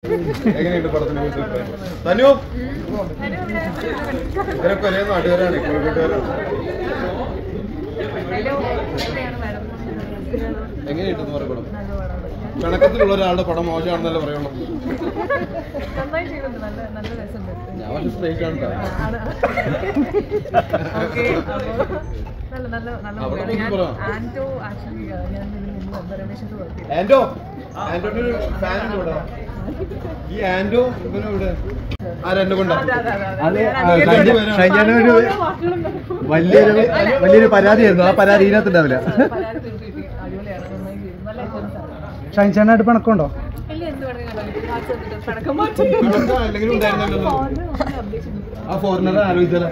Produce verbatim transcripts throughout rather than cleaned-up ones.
എങ്ങനെയുണ്ട് പടത്തിന് തനു ഇവരൊക്കെ ഒരേ നാട്ടുകാരാണ് കോഴിക്കോട്ടുകാരാണ്. എങ്ങനെയുണ്ടെന്ന് പറയപ്പെടും? കണക്കത്തിലുള്ള ഒരാളുടെ പടം മോശമാണെന്നല്ലേ പറയുള്ളൂ. ഞാൻ പക്ഷെ സ്ട്രൈറ്റ് ആണ്. ആന്റോ ആന്റോന്റെ ഒരു ഫാനുണ്ട് ഇവിടെ. ഈ ആന്റോ ഇവനും ഇവിടെ ആരെന്നെ കൊണ്ടാ ഷൈജാനൊരു വലിയൊരു വലിയൊരു പരാതിയായിരുന്നു. ആ പരാതി ഇതിനകത്തുണ്ടാവില്ല. ഷൈൻചാനായിട്ട് പണക്കമുണ്ടോ? അല്ലെങ്കിലും ഉണ്ടായിരുന്നല്ലോ. ആ ഫോറിനർ ആലോചിച്ചാല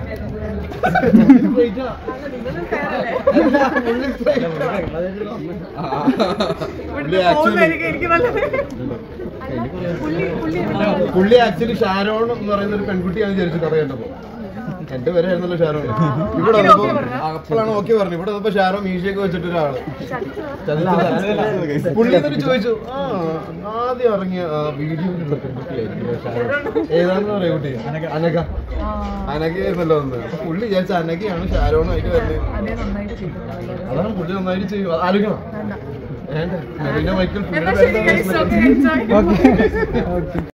പുള്ളി ആക്ച്വലി ഷാരോൺ എന്ന് പറയുന്ന ഒരു പെൺകുട്ടിയാണ് വിചാരിച്ചു കഥ കണ്ടപ്പോ. എന്റെ പേരായിരുന്നല്ലോ ഷാരോൺ. ഇവിടെ വന്നപ്പോ അപ്പോഴാണ് ഓക്കെ പറഞ്ഞു. ഇവിടെ വന്നപ്പോ ഷാരോ മീശയൊക്കെ വെച്ചിട്ട് ഒരാള് പുള്ളി എന്നിട്ട് ചോദിച്ചു, ആ ആദ്യം ഇറങ്ങിയ വീഡിയോയിലുള്ള പെൺകുട്ടിയായിരുന്നു ഏതാണെന്ന് പറയാ കുട്ടി. അനക അനകയായിരുന്നല്ലോ ഒന്ന്. പുള്ളി വിചാരിച്ച അനകയാണ് ഷാരോണായിട്ട് വരുന്നത്. അതാണ് പുള്ളി നന്നായിട്ട് ചെയ്യും. ആലോചിക്കണം വേണ്ട. മെറീന മൈക്കിൾ പുള്ളിയുടെ